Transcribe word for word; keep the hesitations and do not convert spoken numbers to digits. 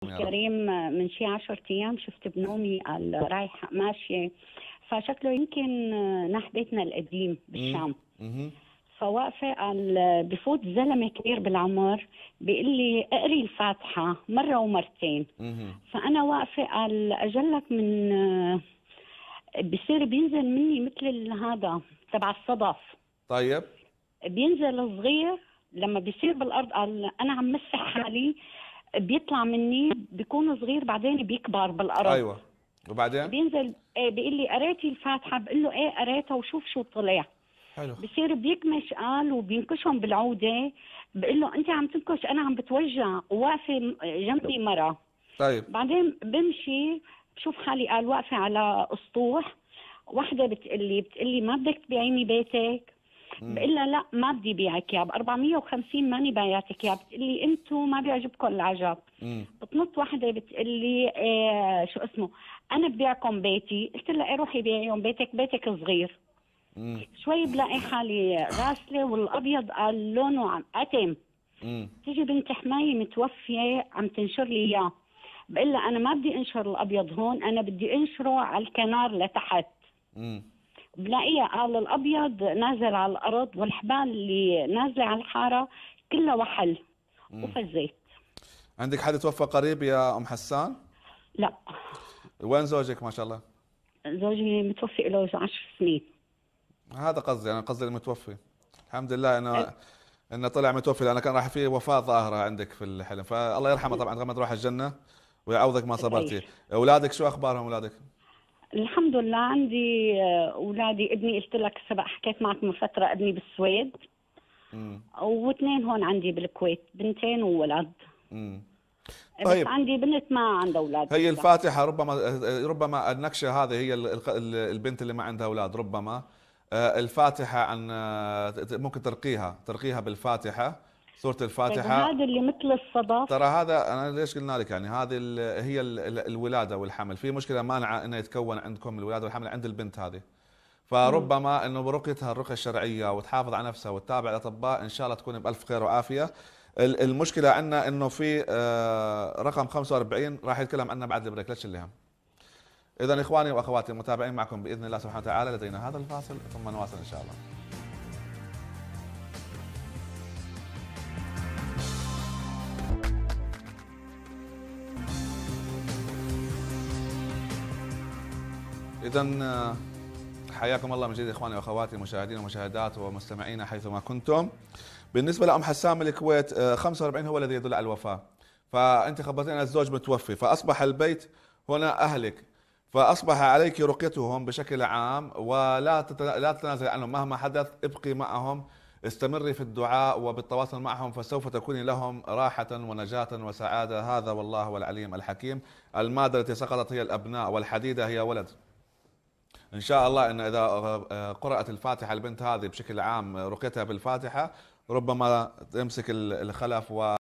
يا رب. الكريم من شي عشرة ايام شفت بنومي قال رايحه ماشيه، فشكله يمكن ناح بيتنا القديم بالشام. امم فواقفه قال بفوت زلمه كبير بالعمر بيقول لي اقري الفاتحه مره ومرتين. امم فانا واقفه قال اجلك من بصير بينزل مني مثل هذا تبع الصدف. طيب. بينزل صغير لما بيصير بالارض، قال انا عم مسح حالي بيطلع مني بيكون صغير بعدين بيكبر بالارض. ايوه وبعدين؟ بينزل ايه بيقول لي قريتي الفاتحه؟ بقول له ايه قريتها وشوف شو طلع. حلو. بصير بيكمش قال وبينكشهم بالعوده. بقول له انت عم تنكش انا عم بتوجع وواقفه جنبي مره. طيب. بعدين بمشي بشوف حالي قال واقفه على اسطوح. وحده بتقلي بتقلي ما بدك تبيعيني بيتك؟ بقول لها لا ما بدي بيعك يا ب أربعمية وخمسين ماني بايعتك يا. بتقلي انتم ما بيعجبكم العجب. امم بتنط وحده بتقلي إيه شو اسمه انا ببيعكم بيتي. قلت لها ايه روحي بيعيهم بيتك بيتك صغير. امم شوي بلاقي حالي غاسله والابيض قال لونه عم اتم. امم تيجي بنت حمايه متوفيه عم تنشر لي اياه. بقول لها انا ما بدي انشر الابيض هون، انا بدي انشره على الكنار لتحت. امم بلاقيها قال الابيض نازل على الارض والحبال اللي نازله على الحاره كلها وحل وفزيت. عندك حد توفى قريب يا ام حسان؟ لا وين زوجك ما شاء الله؟ زوجي متوفي له عشر سنين. هذا قصدي، انا قصدي المتوفي. الحمد لله انه انه طلع متوفي، لانه كان راح في وفاه ظاهره عندك في الحلم، فالله يرحمه طبعا غمد روح الجنه ويعوضك ما صبرتي. اولادك شو اخبارهم اولادك؟ الحمد لله عندي اولادي. ابني قلت لك سبق حكيت معك من فتره ابني بالسويد. امم واثنين هون عندي بالكويت بنتين وولد. امم بس طيب. عندي بنت ما عندها اولاد. هي الفاتحه ربما ربما النكشه هذه هي البنت اللي ما عندها اولاد ربما. الفاتحه عن ممكن ترقيها ترقيها بالفاتحه، سوره طيب الفاتحه. وهذا اللي مثل الصدف؟ ترى هذا انا ليش قلنا لك يعني هذه هي الولاده والحمل، في مشكله مانعه انه يتكون عندكم الولاده والحمل عند البنت هذه. فربما انه برقيتها الرقيه الشرعيه وتحافظ على نفسها وتتابع الاطباء ان شاء الله تكون بالف خير وعافيه. المشكله عندنا انه في رقم خمسة وأربعين راح يتكلم عنه بعد البريك، لا تشيل هم. اذا اخواني واخواتي المتابعين معكم باذن الله سبحانه وتعالى، لدينا هذا الفاصل ثم نواصل ان شاء الله. اذا حياكم الله من جديد اخواني واخواتي مشاهدين ومشاهدات ومستمعين حيثما كنتم. بالنسبه لام حسان من الكويت خمسة وأربعين هو الذي يدل على الوفاه، فانت خبرتينا الزوج متوفي، فاصبح البيت هنا اهلك، فاصبح عليك رقيتهم بشكل عام ولا لا تتنازلي عنهم مهما حدث، ابقي معهم، استمري في الدعاء وبالتواصل معهم، فسوف تكوني لهم راحه ونجاه وسعاده. هذا والله هو العليم الحكيم. الماده التي سقطت هي الابناء والحديده هي ولد. ان شاء الله ان اذا قرأت الفاتحه البنت هذه بشكل عام رقيتها بالفاتحه ربما تمسك الخلف و